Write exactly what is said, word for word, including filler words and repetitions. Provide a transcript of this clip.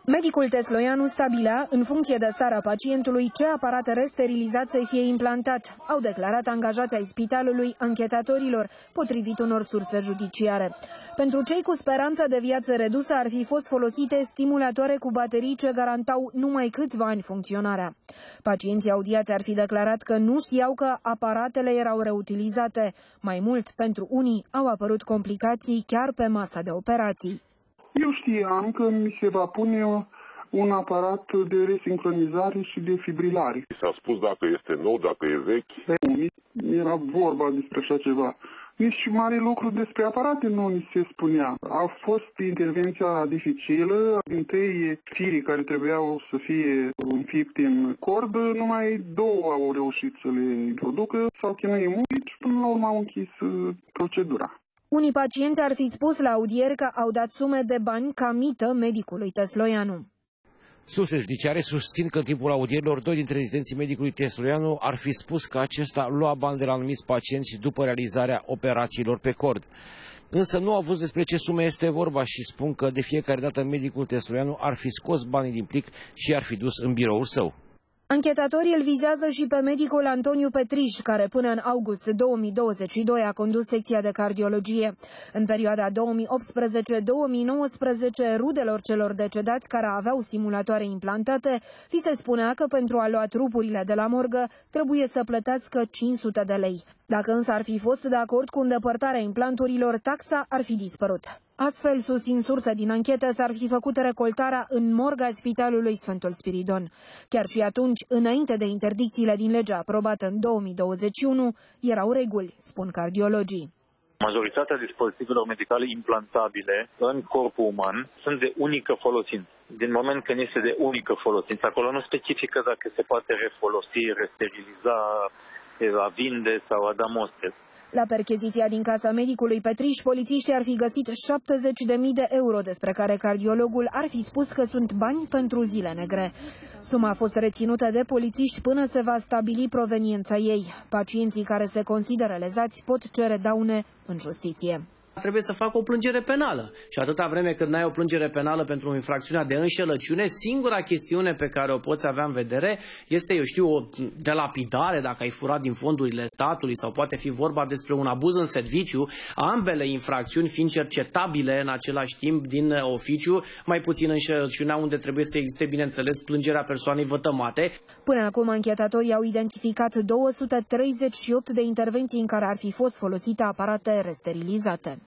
Medicul Tesloianu stabilea, în funcție de starea pacientului, ce aparat resterilizat să fie implantat, au declarat angajații ai spitalului anchetatorilor, potrivit unor surse judiciare. Pentru cei cu speranță de viață redusă ar fi fost folosite stimulatoare cu baterii ce garantau numai câțiva ani funcționarea. Pacienții audiați ar fi declarat că nu știau că aparatele erau reutilizate. Mai mult, pentru unii au apărut complicații chiar pe masa de operații. Eu știam că mi se va pune un aparat de resincronizare și de fibrilare. S-a spus dacă este nou, dacă e vechi. Era vorba despre așa ceva. Nici mare lucru despre aparate nu ni se spunea. A fost intervenția dificilă. Din trei firi care trebuiau să fie înfipte în cord, numai două au reușit să le introducă. S-au chinuit mult și până la urmă au închis procedura. Unii pacienți ar fi spus la audieri că au dat sume de bani ca mită medicului Tesloianu. Surse judiciare susțin că în timpul audierilor, doi dintre rezidenții medicului Tesloianu ar fi spus că acesta lua bani de la anumiți pacienți după realizarea operațiilor pe cord. Însă nu au văzut despre ce sume este vorba și spun că de fiecare dată medicul Tesloianu ar fi scos banii din plic și ar fi dus în biroul său. Anchetatorii îl vizează și pe medicul Antoniu Petriș, care până în august două mii douăzeci și doi a condus secția de cardiologie. În perioada două mii optsprezece două mii nouăsprezece, rudelor celor decedați care aveau stimulatoare implantate, li se spunea că pentru a lua trupurile de la morgă trebuie să plătească cinci sute de lei. Dacă însă ar fi fost de acord cu îndepărtarea implanturilor, taxa ar fi dispărut. Astfel, susțin surse din anchetă, s-ar fi făcut recoltarea în morga Spitalului Sfântul Spiridon. Chiar și atunci, înainte de interdicțiile din legea aprobată în două mii douăzeci și unu, erau reguli, spun cardiologii. Majoritatea dispozitivelor medicale implantabile în corpul uman sunt de unică folosință. Din moment când este de unică folosință, acolo nu specifică dacă se poate refolosi, resteriliza, a vinde sau a da mostre. La percheziția din casa medicului Petriș, polițiștii ar fi găsit șaptezeci de mii de euro, despre care cardiologul ar fi spus că sunt bani pentru zile negre. Suma a fost reținută de polițiști până se va stabili proveniența ei. Pacienții care se consideră lezați pot cere daune în justiție. Trebuie să facă o plângere penală. Și atâta vreme cât n-ai o plângere penală pentru infracțiunea de înșelăciune, singura chestiune pe care o poți avea în vedere este, eu știu, o delapidare, dacă ai furat din fondurile statului, sau poate fi vorba despre un abuz în serviciu, ambele infracțiuni fiind cercetabile în același timp din oficiu, mai puțin înșelăciunea, unde trebuie să existe, bineînțeles, plângerea persoanei vătămate. Până acum, anchetatorii au identificat două sute treizeci și opt de intervenții în care ar fi fost folosite aparate resterilizate.